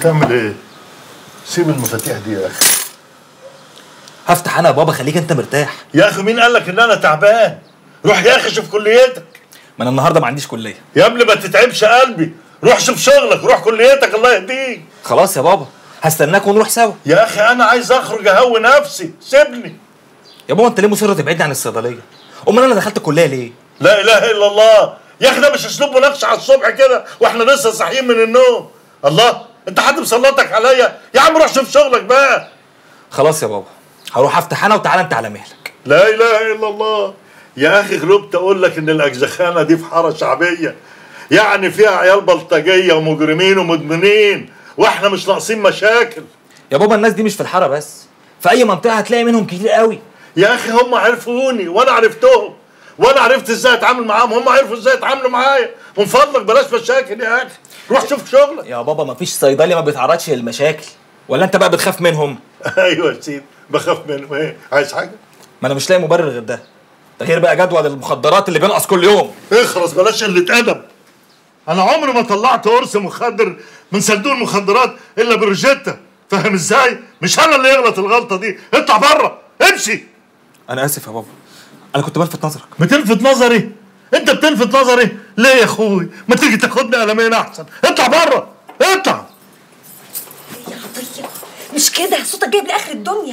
هتعمل ايه؟ سيب المفاتيح دي يا اخي. هفتح انا يا بابا، خليك انت مرتاح. يا اخي مين قال لك ان انا تعبان؟ روح يا اخي شوف كليتك. ما انا النهارده ما عنديش كليه. يا ابني ما تتعبش قلبي، روح شوف شغلك، روح كليتك الله يهديك. خلاص يا بابا، هستناك ونروح سوا. يا اخي انا عايز اخرج اهوي نفسي، سيبني. يا بابا انت ليه مصر تبعدني عن الصيدليه؟ امال انا دخلت الكليه ليه؟ لا اله الا الله يا اخي، ده مش اسلوب مناقشه على الصبح كده واحنا لسه صاحيين من النوم. الله، انت حد مسلطك عليا؟ يا عم روح شوف شغلك بقى. خلاص يا بابا، هروح افتح انا وتعالى انت على مهلك. لا اله الا الله يا اخي، غلبت اقول لك ان الاجزخانه دي في حاره شعبيه، يعني فيها عيال بلطجيه ومجرمين ومدمنين، واحنا مش ناقصين مشاكل. يا بابا الناس دي مش في الحاره بس، في اي منطقه هتلاقي منهم كتير قوي. يا اخي هم عرفوني وانا عرفتهم، وانا عرفت ازاي اتعامل معاهم، هم عرفوا ازاي يتعاملوا معايا. من فضلك بلاش مشاكل يا اخي، روح شوف شغلك. يا بابا مفيش صيدلي ما بيتعرضش للمشاكل، ولا انت بقى بتخاف منهم؟ ايوه يا سيدي بخاف منهم. ايه عايز حاجه؟ ما انا مش لاقي مبرر غير ده غير بقى جدول المخدرات اللي بينقص كل يوم. اخرس بلاش قله ادب. انا عمري ما طلعت قرص مخدر من صندوق المخدرات الا بروجيتا، فاهم ازاي؟ مش انا اللي يغلط الغلطه دي. اطلع بره، امشي. انا اسف يا بابا، انا كنت بلفت نظرك. بتلفت نظري؟ انت بتلفت نظري ليه يا اخوي؟ ما تيجي تاخدني قلمين احسن. اطلع بره، اطلع. يا عطيه مش كده، صوتك جايب لاخر الدنيا.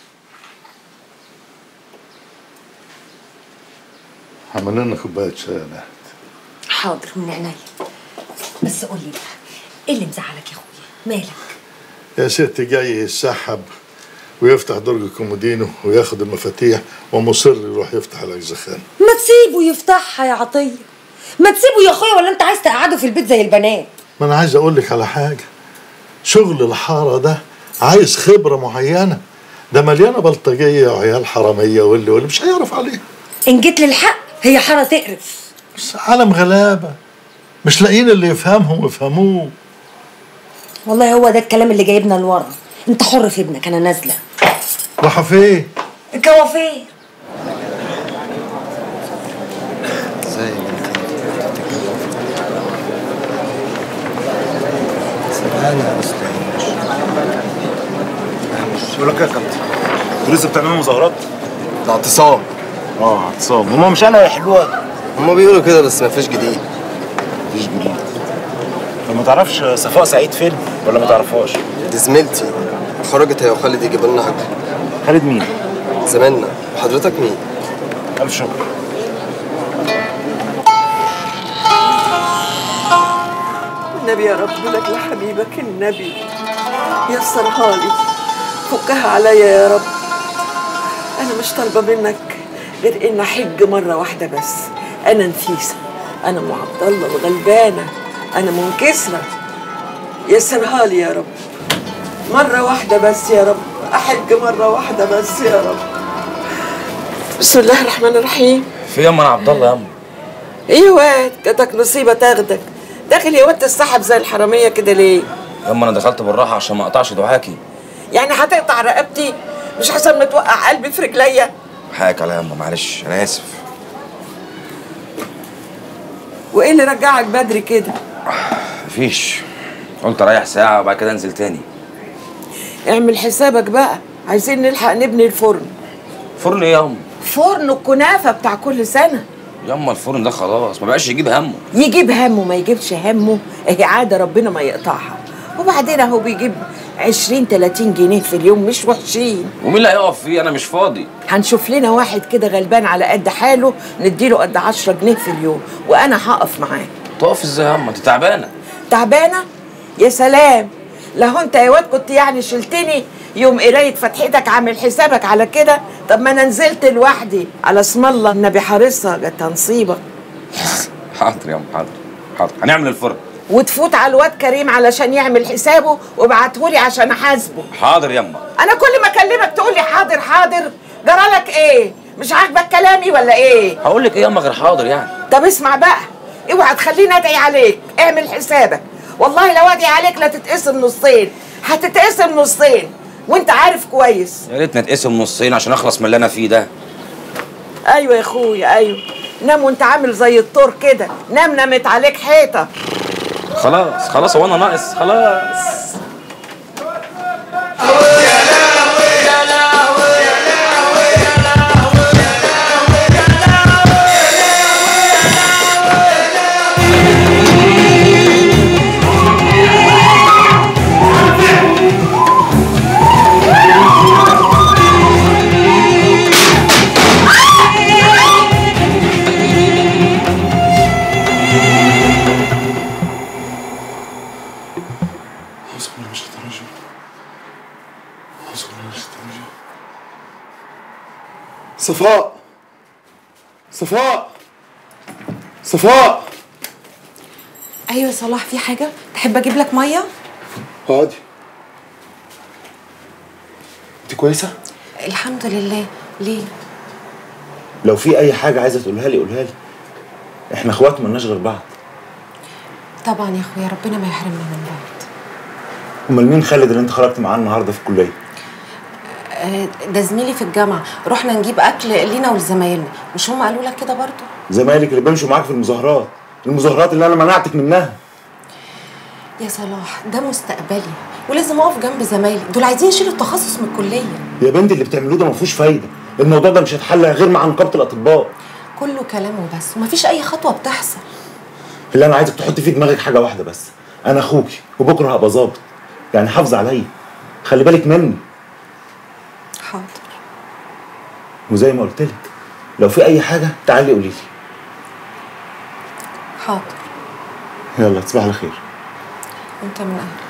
عمل لنا كوبايه شاي يا نهد. حاضر من عينيا، بس قول لي بقى ايه اللي مزعلك يا اخويا؟ مالك؟ يا ستي جاي يسحب ويفتح درج الكومودينو وياخد المفاتيح ومصر يروح يفتح الاجزخانه. ما تسيبه يفتحها يا عطيه، ما تسيبه يا اخويا، ولا انت عايز تقعده في البيت زي البنات؟ ما انا عايز اقول لك على حاجه، شغل الحاره ده عايز خبره معينه، ده مليانه بلطجيه وعيال حراميه واللي مش هيعرف عليه. ان جيت للحق هي حاره تقرف، بس عالم غلابه مش لاقيين اللي يفهمهم ويفهموه. والله هو ده الكلام اللي جايبنا لورا. انت حر في ابنك، انا نازله. راح فين؟ الكوافير. ازاي سبحان بقول لك يا كابتن، انتوا لسه بتعملوا مظاهرات؟ ده اعتصام. اعتصام، هما مش انا يحلوها. هما بيقولوا كده بس مفيش جديد. مفيش جديد. طب ما تعرفش صفاء سعيد فين ولا ما تعرفهاش؟ دي زميلتي، خرجت هي وخالد يجيبوا لنا اكل. خالد مين؟ زماننا. وحضرتك مين؟ الف شكر. النبي يا رب لك لحبيبك النبي، يسرها لي، فكها عليا يا رب. انا مش طالبه منك غير ان احج مره واحده بس. انا نفيسه، انا ام عبد الله الغلبانه، انا منكسره. يسرها لي يا رب، مره واحده بس يا رب، احج مره واحده بس يا رب. بسم الله الرحمن الرحيم. في ياما انا عبد الله ياما. ايه يا واد، جاتك نصيبه تاخدك. داخل يا واد تسحب زي الحراميه كده ليه؟ ياما انا دخلت بالراحه عشان ما اقطعش دعاكي. يعني هتقطع رقبتي؟ مش حسن ما توقع قلبي في رجليا؟ حقك عليا ياما، معلش انا اسف. وايه اللي رجعك بدري كده؟ مفيش، قلت اريح ساعه وبعد كده انزل تاني. اعمل حسابك بقى، عايزين نلحق نبني الفرن. فرن ايه ياما؟ فرن الكنافه بتاع كل سنه. ياما الفرن ده خلاص ما بقاش يجيب همه. يجيب همه ما يجيبش همه، اهي عاده ربنا ما يقطعها. وبعدين اهو بيجيب 20 30 جنيه في اليوم، مش وحشين. ومين اللي هيقف فيه؟ انا مش فاضي. هنشوف لنا واحد كده غلبان على قد حاله نديله قد 10 جنيه في اليوم، وانا هقف معاه. تقف ازاي ياما؟ انت تعبانه. تعبانه؟ يا سلام، لو انت يا واد كنت يعني شلتني يوم قرايه فتحتك عامل حسابك على كده. طب ما انا نزلت لوحدي على اسم الله، النبي حارسها جاتها نصيبه. حاضر ياما، حاضر حاضر، هنعمل الفرن. وتفوت على الواد كريم علشان يعمل حسابه وابعتهولي عشان احاسبه. حاضر ياما. انا كل ما اكلمك تقول لي حاضر حاضر، جرالك ايه؟ مش عاجبك كلامي ولا ايه؟ هقول لك ايه ياما غير حاضر يعني؟ طب اسمع بقى، اوعى تخليني ادعي عليك، اعمل حسابك. والله لو ادعي عليك لا تتقسم نصين، هتتقسم نصين وانت عارف كويس. يا ريت نتقسم نصين عشان اخلص من اللي انا فيه ده. ايوه يا اخويا ايوه، نام وانت عامل زي الطور كده، نام نامت عليك حيطه. خلاص خلاص، هو انا ناقص؟ خلاص الرجيم. أعوذ بالله من الشيطان الرجيم. صفاء صفاء صفاء. ايوه صلاح، في حاجه؟ تحب اجيب لك ميه؟ اقعدي. انت كويسه؟ الحمد لله. ليه؟ لو في اي حاجه عايزه تقولها لي قولها لي، احنا اخوات مالناش غير بعض. طبعا يا اخويا، ربنا ما يحرمنا من بعض. امال مين خالد اللي انت خرجت معاه النهارده في الكليه؟ ده زميلي في الجامعه، رحنا نجيب اكل لينا ولزمايلنا. مش هم قالوا لك كده برضو؟ زمايلك اللي بيمشوا معاك في المظاهرات اللي انا منعتك منها. يا صلاح، ده مستقبلي ولازم اقف جنب زمايلي، دول عايزين يشيلوا التخصص من الكليه. يا بنتي اللي بتعملوه ده ما فيهوش فايده، الموضوع ده مش هيتحل غير مع نقابه الاطباء. كله كلام وبس، ومفيش اي خطوه بتحصل. اللي انا عايزك تحطي في دماغك حاجه واحده بس، انا اخوكي وبكره هبقى ظابط، يعني حافظ عليا، خلي بالك مني. حاضر. وزي ما قلت لك لو في اي حاجه تعالي قولي لي. حاضر. يلا تصبح على خير. انت من اهلك.